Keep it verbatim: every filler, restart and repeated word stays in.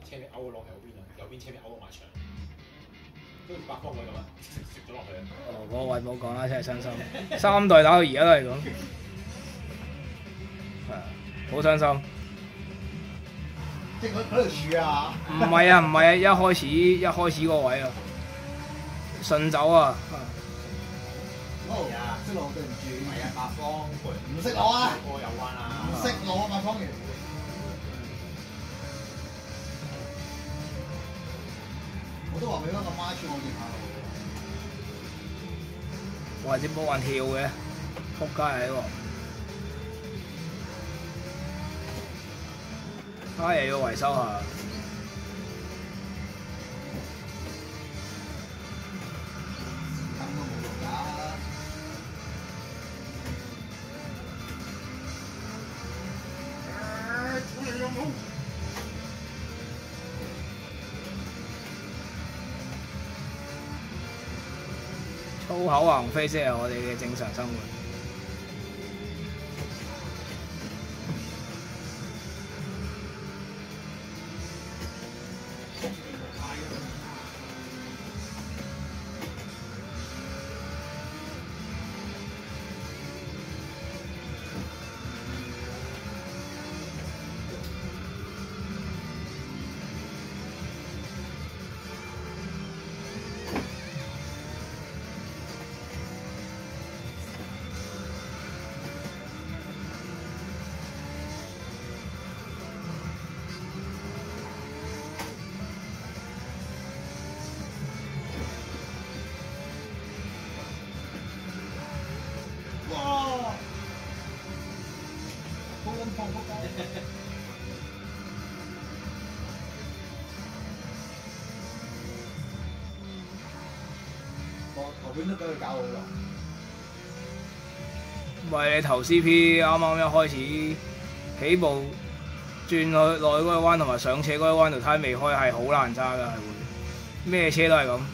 車尾勾落右邊啊，右邊車尾勾落埋牆，好似八方位咁啊，食咗落去。 哦，嗰、個位冇講啦，真係傷心。三代打到而家都係咁，係啊，好傷心。 即係嗰嗰條柱啊！ 唔係啊，唔係啊，一開始一開始個位啊，順走啊。 哦，識路對唔住。 係啊，八方唔識攞啊！ 過右彎啊！ 唔識攞啊，八方員。我都話俾嗰個媽處我練下路。 哇！隻波還跳嘅，仆街嚟喎！啊又要維修下。 咁都冇用㗎。處理用好。 粗口橫飛先係我哋嘅正常生活。 頭邊都俾佢搞好啦。 喂，你投 C P 啱啱一開始起步轉去內嗰個彎同埋上斜嗰個彎條胎未開係好難揸㗎，係會咩車都係咁。